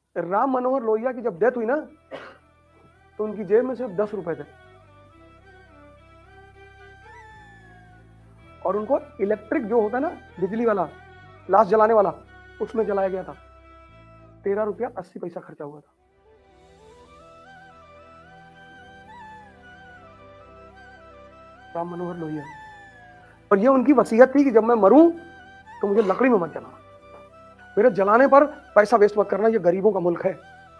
राम मनोहर लोहिया की जब डेथ हुई ना, तो उनकी जेब में सिर्फ 10 रुपए थे और उनको इलेक्ट्रिक जो होता है ना, बिजली वाला लाश जलाने वाला, उसमें जलाया गया था। 13 रुपया 80 पैसा खर्चा हुआ था। राम मनोहर लोहिया। और ये उनकी वसीयत थी कि जब मैं मरूं तो मुझे लकड़ी में मत जलाना, मेरे जलाने पर पैसा वेस्ट मत करना, ये गरीबों का मुल्क है।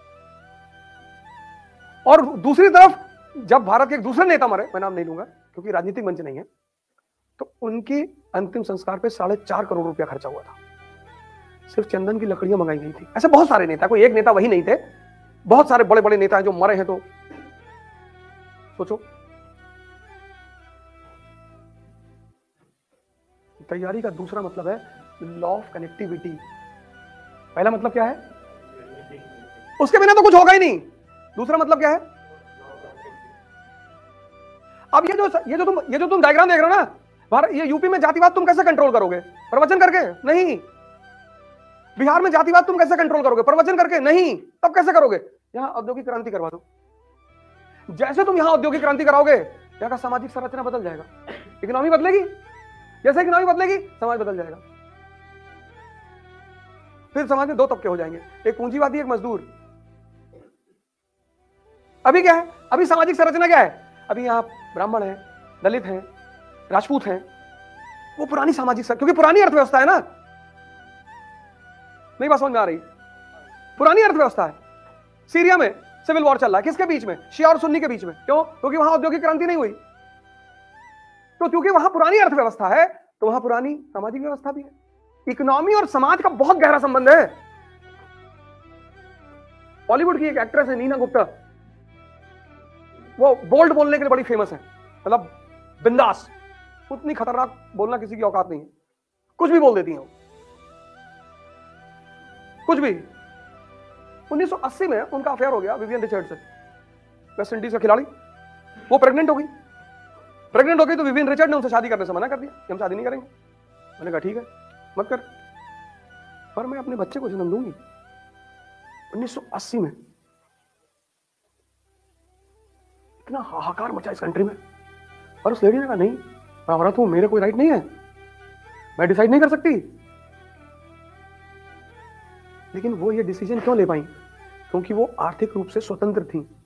और दूसरी तरफ जब भारत के एक दूसरे नेता मरे, मैं नाम नहीं लूंगा क्योंकि राजनीतिक मंच नहीं है, तो उनकी अंतिम संस्कार पे 4.5 करोड़ रुपया खर्चा हुआ था। सिर्फ चंदन की लकड़ियां मंगाई गई थी। ऐसे बहुत सारे नेता, कोई एक नेता वही नहीं थे, बहुत सारे बड़े बड़े नेता हैं जो मरे हैं। तो सोचो, तैयारी का दूसरा मतलब है लॉ ऑफ कनेक्टिविटी। पहला मतलब क्या है? उसके बिना तो कुछ होगा ही नहीं। दूसरा मतलब क्या है? अब ये जो तुम डायग्राम देख रहे हो ना, भारत, ये यूपी में जातिवाद तुम कैसे कंट्रोल करोगे? प्रवचन करके? नहीं। बिहार में जातिवाद तुम कैसे कंट्रोल करोगे? प्रवचन करके? नहीं। तब कैसे करोगे? यहां औद्योगिक क्रांति करवा दो। जैसे तुम यहां औद्योगिक क्रांति कराओगे, यहां का सामाजिक संरचना बदल जाएगा, इकोनॉमी बदलेगी। जैसे इकोनॉमी बदलेगी, समाज बदल जाएगा। फिर समाज में 2 तबके हो जाएंगे, एक पूंजीवादी, एक मजदूर। अभी क्या है? अभी सामाजिक संरचना क्या है? अभी यहां ब्राह्मण है, दलित हैं, राजपूत हैं। वो पुरानी सामाजिक, क्योंकि पुरानी अर्थव्यवस्था है ना। नहीं बात समझ में आ रही? पुरानी अर्थव्यवस्था है। सीरिया में सिविल वॉर चल रहा है, किसके बीच में? शिया और सुन्नी के बीच में। क्यों? क्योंकि वहां औद्योगिक क्रांति नहीं हुई। तो क्योंकि वहां पुरानी अर्थव्यवस्था है, तो वहां पुरानी सामाजिक व्यवस्था भी है। इकोनॉमी और समाज का बहुत गहरा संबंध है। बॉलीवुड की एक एक्ट्रेस है नीना गुप्ता, वो बोल्ड बोलने के लिए बड़ी फेमस है, मतलब बिंदास। उतनी खतरनाक बोलना किसी की औकात नहीं है, कुछ भी बोल देती हैं, कुछ भी। 1980 में उनका अफेयर हो गया विवियन रिचर्ड से, वेस्ट इंडीज का खिलाड़ी। वो प्रेग्नेंट हो गई। प्रेग्नेंट हो गई तो विवियन रिचर्ड ने उनसे शादी करने से मना कर दिया कि हम शादी नहीं करेंगे। मैंने कहा ठीक है, मत कर, पर मैं अपने बच्चे को जन्म दूंगी। 1980 में इतना हाहाकार मचा इस कंट्री में, और उस लेडी ने कहा नहीं, मैं औरत हूं, मेरे कोई राइट नहीं है, मैं डिसाइड नहीं कर सकती। लेकिन वो ये डिसीजन क्यों ले पाई? क्योंकि वो आर्थिक रूप से स्वतंत्र थी।